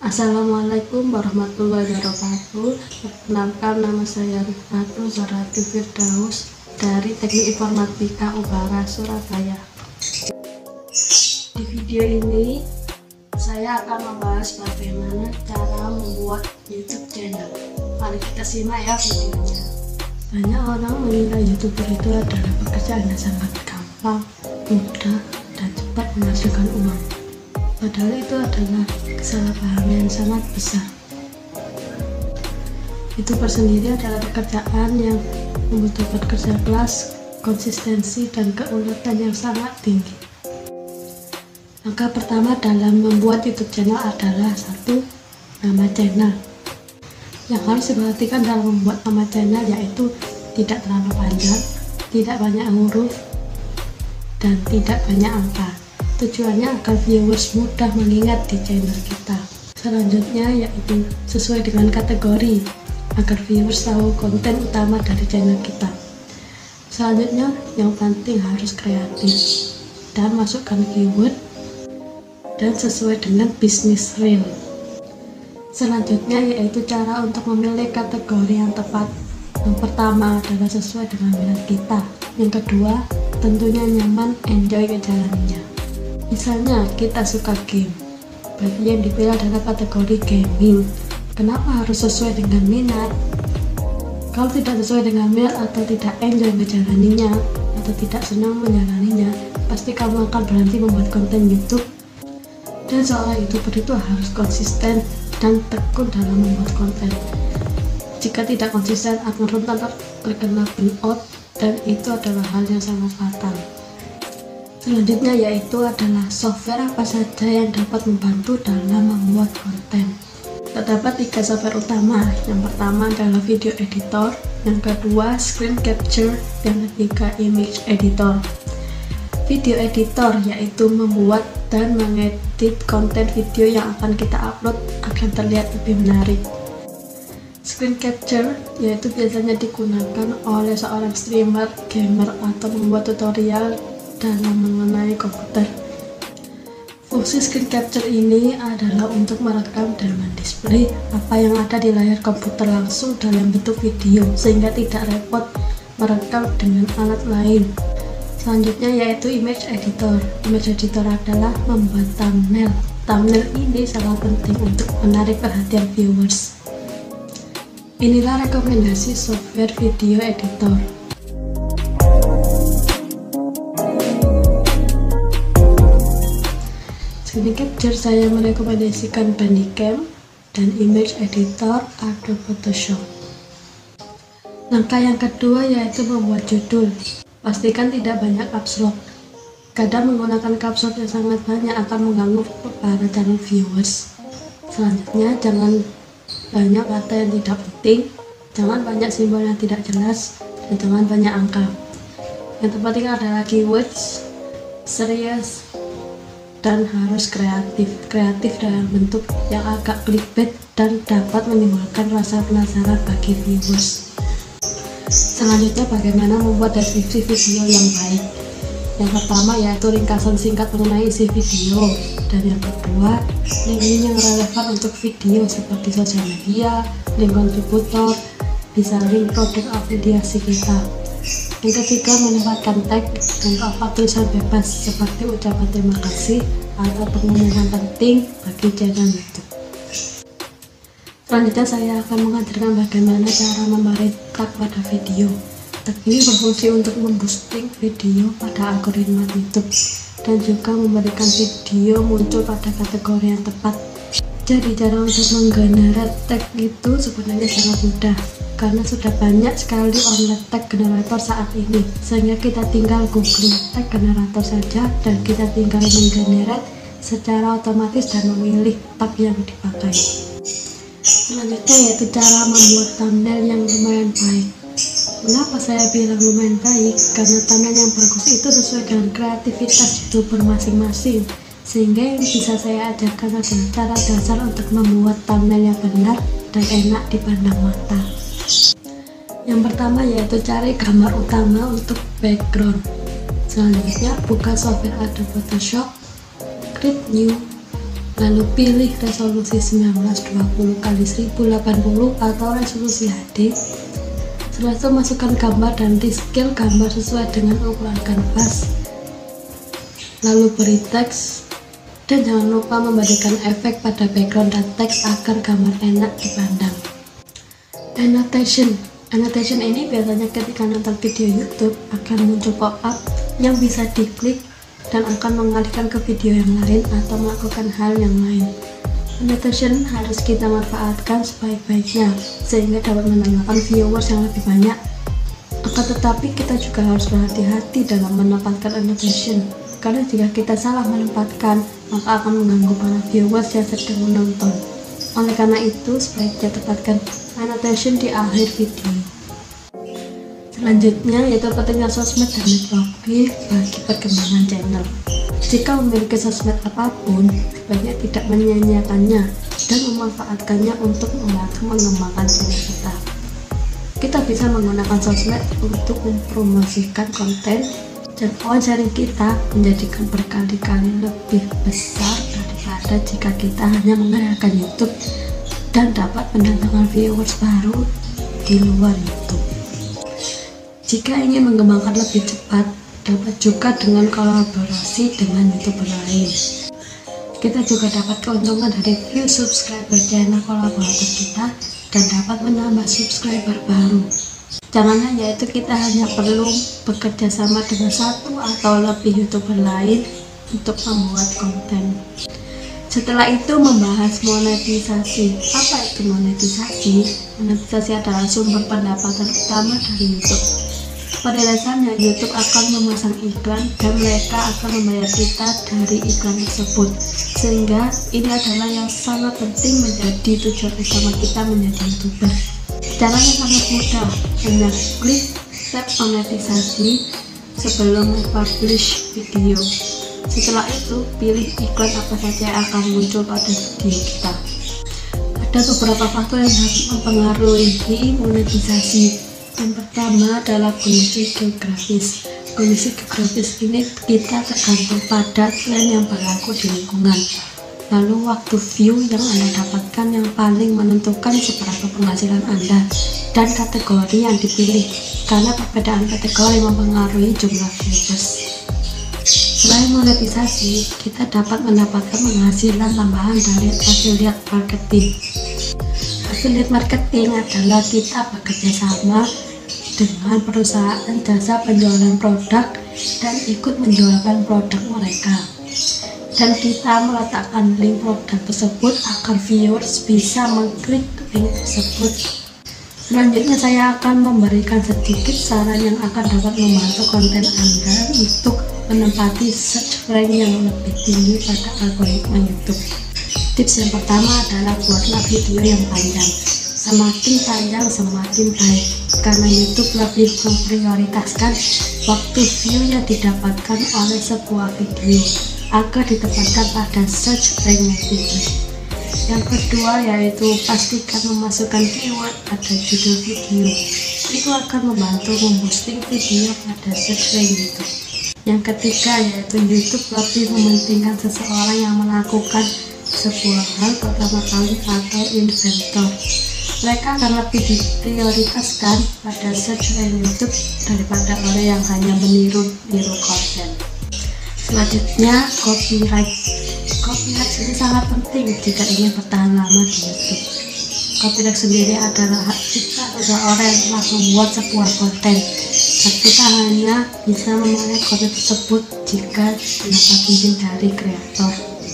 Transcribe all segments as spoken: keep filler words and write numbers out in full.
Assalamualaikum warahmatullahi wabarakatuh. Perkenalkan, nama saya Rifatu Zarati Firdaus dari Teknik Informatika Ubara, Surabaya. Di video ini saya akan membahas bagaimana cara membuat YouTube channel. Mari kita simak ya videonya. Banyak orang mengira YouTuber itu adalah pekerjaan yang sangat gampang, mudah, dan cepat menghasilkan uang. Padahal itu adalah kesalahpahaman yang sangat besar. YouTuber sendiri adalah pekerjaan yang membutuhkan kerja keras, konsistensi, dan keuletan yang sangat tinggi. Langkah pertama dalam membuat YouTube channel adalah satu, nama channel. Yang harus diperhatikan dalam membuat nama channel yaitu tidak terlalu panjang, tidak banyak huruf, dan tidak banyak angka. Tujuannya agar viewers mudah mengingat di channel kita. Selanjutnya yaitu sesuai dengan kategori, agar viewers tahu konten utama dari channel kita. Selanjutnya yang penting harus kreatif dan masukkan keyword dan sesuai dengan bisnis real. Selanjutnya yaitu cara untuk memilih kategori yang tepat. Yang pertama adalah sesuai dengan minat kita. Yang kedua tentunya nyaman, enjoy menjalaninya. Misalnya kita suka game, berarti yang dipilih adalah kategori gaming. Kenapa harus sesuai dengan minat? Kalau tidak sesuai dengan minat atau tidak enjoy menjalaninya atau tidak senang menjalaninya, pasti kamu akan berhenti membuat konten YouTube. Dan seorang YouTuber itu harus konsisten dan tekun dalam membuat konten. Jika tidak konsisten akan rentan terkena burnout, dan itu adalah hal yang sangat fatal. Selanjutnya yaitu adalah software apa saja yang dapat membantu dalam membuat konten. Terdapat tiga software utama. Yang pertama adalah video editor, yang kedua screen capture, yang ketiga image editor. Video editor yaitu membuat dan mengedit konten video yang akan kita upload agar terlihat lebih menarik. Screen capture yaitu biasanya digunakan oleh seorang streamer, gamer, atau membuat tutorial dalam mengenai komputer. Fungsi screen capture ini adalah untuk merekam dan mendisplay apa yang ada di layar komputer langsung dalam bentuk video, sehingga tidak repot merekam dengan alat lain. Selanjutnya yaitu image editor. Image editor adalah membuat thumbnail. Thumbnail ini sangat penting untuk menarik perhatian viewers. Inilah rekomendasi software video editor. Screen capture saya merekomendasikan Bandicam, dan image editor Adobe Photoshop. Langkah yang kedua yaitu membuat judul. Pastikan tidak banyak caps lock. Kadang menggunakan caps lock yang sangat banyak akan mengganggu para calon viewers. Selanjutnya jangan banyak kata yang tidak penting, jangan banyak simbol yang tidak jelas, dan jangan banyak angka. Yang terpenting adalah keywords, serius, dan harus kreatif. Kreatif dalam bentuk yang agak clickbait dan dapat menimbulkan rasa penasaran bagi viewers. Selanjutnya bagaimana membuat deskripsi video yang baik. Yang pertama yaitu ringkasan singkat mengenai isi video, dan yang kedua link-link yang relevan untuk video seperti sosial media, link kontributor, bisa link produk afiliasi kita. Yang ketiga menempatkan tag dan apa tulisan bebas seperti ucapan terima kasih atau pengumuman penting bagi channel YouTube. Selanjutnya saya akan mengajarkan bagaimana cara memberi tag pada video. Tag ini berfungsi untuk memboosting video pada algoritma YouTube dan juga memberikan video muncul pada kategori yang tepat. Jadi cara untuk menggenerate tag itu sebenarnya sangat mudah, karena sudah banyak sekali online tag generator saat ini, sehingga kita tinggal googling tag generator saja dan kita tinggal menggenerate secara otomatis dan memilih tag yang dipakai. Selanjutnya yaitu cara membuat thumbnail yang lumayan baik. Mengapa saya bilang lumayan baik? Karena thumbnail yang bagus itu sesuai dengan kreativitas YouTuber masing-masing, sehingga yang bisa saya ajarkan adalah cara dasar untuk membuat thumbnail yang benar dan enak dipandang mata. Yang pertama yaitu cari gambar utama untuk background. Selanjutnya buka software Adobe Photoshop, create new, Lalu pilih resolusi sembilan belas dua puluh kali seribu delapan puluh atau resolusi H D. Setelah itu masukkan gambar dan rescale gambar sesuai dengan ukuran kanvas. Lalu beri teks dan jangan lupa memberikan efek pada background dan teks agar gambar enak dipandang. Annotation Annotation ini biasanya ketika nonton video YouTube akan muncul pop-up yang bisa diklik dan akan mengalihkan ke video yang lain atau melakukan hal yang lain. Annotation harus kita manfaatkan sebaik-baiknya sehingga dapat menambahkan viewers yang lebih banyak. Akan tetapi kita juga harus berhati-hati dalam menempatkan annotation, karena jika kita salah menempatkan maka akan mengganggu para viewers yang sedang menonton. Oleh karena itu sebaiknya tempatkan annotation di akhir video. Selanjutnya yaitu pentingnya sosmed dan networking bagi perkembangan channel. Jika memiliki sosmed apapun, sebaiknya tidak menyia-nyiakannya dan memanfaatkannya untuk membantu mengembangkan channel kita. Kita bisa menggunakan sosmed untuk mempromosikan konten dan poin sharing kita menjadikan berkali-kali lebih besar daripada jika kita hanya mengandalkan YouTube dan dapat mendatangkan viewers baru di luar YouTube. Jika ingin mengembangkan lebih cepat, dapat juga dengan kolaborasi dengan YouTuber lain. Kita juga dapat keuntungan dari view subscriber channel kolaborator kita dan dapat menambah subscriber baru. Caranya yaitu kita hanya perlu bekerja sama dengan satu atau lebih YouTuber lain untuk membuat konten. Setelah itu membahas monetisasi. Apa itu monetisasi? Monetisasi adalah sumber pendapatan utama dari YouTube. Pada dasarnya YouTube akan memasang iklan dan mereka akan membayar kita dari iklan tersebut, sehingga ini adalah yang sangat penting menjadi tujuan utama kita menjadi YouTuber. Caranya sangat mudah, hanya klik tab monetisasi sebelum mempublish video. Setelah itu pilih iklan apa saja yang akan muncul pada video kita. Ada beberapa faktor yang dapat mempengaruhi monetisasi. Yang pertama adalah kondisi geografis. Kondisi geografis ini kita tergantung pada tren yang berlaku di lingkungan. Lalu waktu view yang Anda dapatkan yang paling menentukan seberapa penghasilan Anda, dan kategori yang dipilih, karena perbedaan kategori mempengaruhi jumlah viewers. Selain monetisasi, kita dapat mendapatkan penghasilan tambahan dari affiliate marketing. Affiliate marketing adalah kita bekerja sama dengan perusahaan jasa penjualan produk dan ikut menjualkan produk mereka, dan kita meletakkan link produk tersebut agar viewers bisa mengklik link tersebut. Selanjutnya saya akan memberikan sedikit saran yang akan dapat membantu konten Anda untuk menempati search rank yang lebih tinggi pada algoritma YouTube. Tips yang pertama adalah buatlah video yang panjang. Semakin panjang semakin baik, karena YouTube lebih memprioritaskan waktu view yang didapatkan oleh sebuah video agar ditempatkan pada search rank yang tinggi. Yang kedua yaitu pastikan memasukkan keyword pada judul video. Itu akan membantu memboosting video pada search rank YouTube. Yang ketiga yaitu YouTube lebih mementingkan seseorang yang melakukan sebuah hal pertama kali atau inventor. Mereka akan lebih diprioritaskan pada search rank YouTube daripada orang yang hanya meniru-niru konten. Selanjutnya, copyright. Copyright ini sangat penting jika ingin bertahan lama di YouTube. Copyright sendiri adalah hak cipta seseorang yang telah membuat sebuah konten, dan kita hanya bisa memakai konten tersebut jika mendapat izin dari kreator.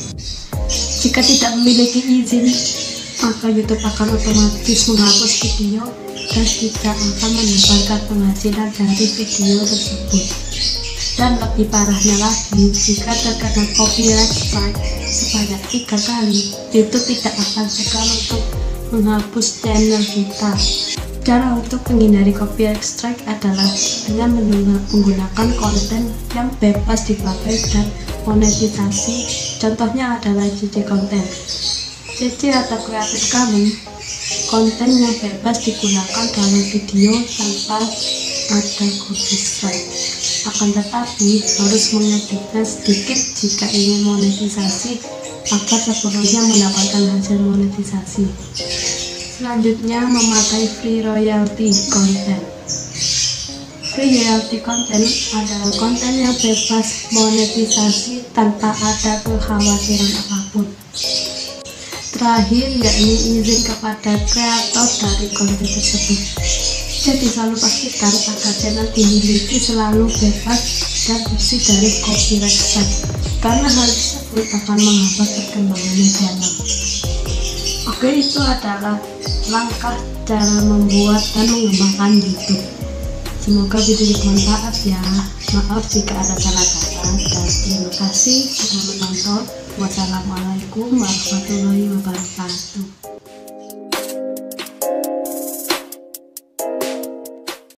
Jika tidak memiliki izin, maka YouTube akan otomatis menghapus video dan tidak akan mendapatkan penghasilan dari video tersebut. Dan lebih parahnya lagi, jika terkena copyright strike sebanyak tiga kali, YouTube tidak akan segan untuk menghapus channel kita. Cara untuk menghindari copyright strike adalah dengan menggunakan konten yang bebas dipakai dan monetisasi. Contohnya adalah C C content. C C atau Creative Commons, konten yang bebas digunakan dalam video tanpa ada copyright. Akan tetapi harus mengeditnya sedikit jika ingin monetisasi agar sepenuhnya mendapatkan hasil monetisasi. Selanjutnya, memakai free royalty content. Free royalty content adalah konten yang bebas monetisasi tanpa ada kekhawatiran apapun. Terakhir, yakni izin kepada kreator dari konten tersebut. Jadi selalu pastikan agar channel dimiliki selalu bebas dan bersih dari copyright strike, karena hal tersebut akan menghambat perkembangan channel. Oke, itu adalah langkah cara membuat dan mengembangkan YouTube. Semoga video bermanfaat ya. Maaf jika ada salah kata, dan terima kasih sudah menonton. Wassalamualaikum warahmatullahi wabarakatuh.